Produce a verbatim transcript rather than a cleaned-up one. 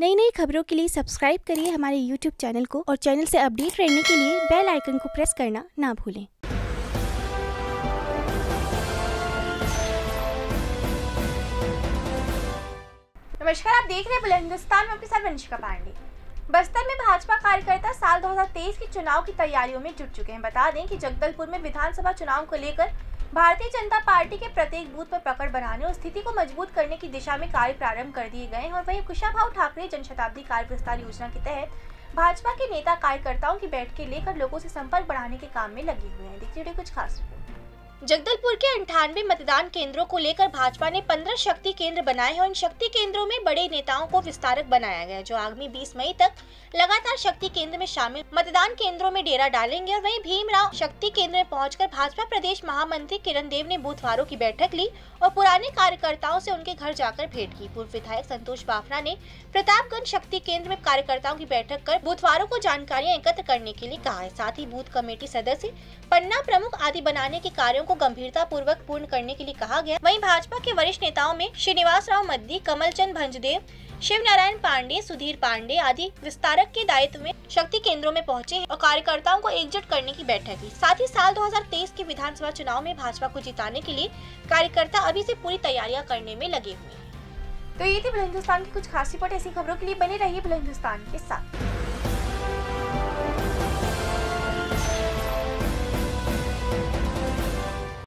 नई नई खबरों के लिए सब्सक्राइब करिए हमारे यूट्यूब चैनल को और चैनल से अपडेट रहने के लिए बेल आइकन को प्रेस करना ना भूलें। नमस्कार, आप देख रहे हैं बुलंद हिंदुस्तान में आपके साथ वंशिका पांडे। बस्तर में भाजपा कार्यकर्ता साल दो हज़ार तेईस के चुनाव की तैयारियों में जुट चुके हैं। बता दें कि जगदलपुर में विधानसभा चुनाव को लेकर भारतीय जनता पार्टी के प्रत्येक बूथ पर पकड़ बनाने और स्थिति को मजबूत करने की दिशा में कार्य प्रारंभ कर दिए गए हैं। और वहीं कुशाभाऊ ठाकरे जनशताब्दी कार्य विस्तार योजना के तहत भाजपा के नेता कार्यकर्ताओं की बैठकें लेकर लोगों से संपर्क बढ़ाने के काम में लगे हुए हैं। देखिए कुछ खास रिपोर्ट। जगदलपुर के अंठानवे मतदान केंद्रों को लेकर भाजपा ने पंद्रह शक्ति केंद्र बनाए हैं और इन शक्ति केंद्रों में बड़े नेताओं को विस्तारक बनाया गया है, जो आगामी बीस मई तक लगातार शक्ति केंद्र में शामिल मतदान केंद्रों में डेरा डालेंगे। और वहीं भीमराव शक्ति केंद्र में पहुंचकर भाजपा प्रदेश महामंत्री किरण देव ने बूथवारों की बैठक ली और पुराने कार्यकर्ताओं से उनके घर जाकर भेंट की। पूर्व विधायक संतोष बाफना ने प्रतापगंज शक्ति केंद्र में कार्यकर्ताओं की बैठक कर बूथवारों को जानकारियां एकत्र करने के लिए कहा है। साथ ही बूथ कमेटी सदस्य, पन्ना प्रमुख आदि बनाने के कार्यों को गंभीरता पूर्वक पूर्ण करने के लिए कहा गया। वहीं भाजपा के वरिष्ठ नेताओं में श्रीनिवास राव मद्दी, कमलचंद भंजदेव, शिव नारायण पांडे, सुधीर पांडे आदि विस्तारक के दायित्व में शक्ति केंद्रों में पहुंचे और कार्यकर्ताओं को एकजुट करने की बैठक की। साथ ही साल दो हज़ार तेईस के विधानसभा चुनाव में भाजपा को जिताने के लिए कार्यकर्ता अभी से पूरी तैयारियां करने में लगे हुए हैं। तो ये थी बुलंद हिंदुस्तान की कुछ खास रिपोर्ट। ऐसी खबरों के लिए बने रहिए बुलंद हिंदुस्तान के साथ।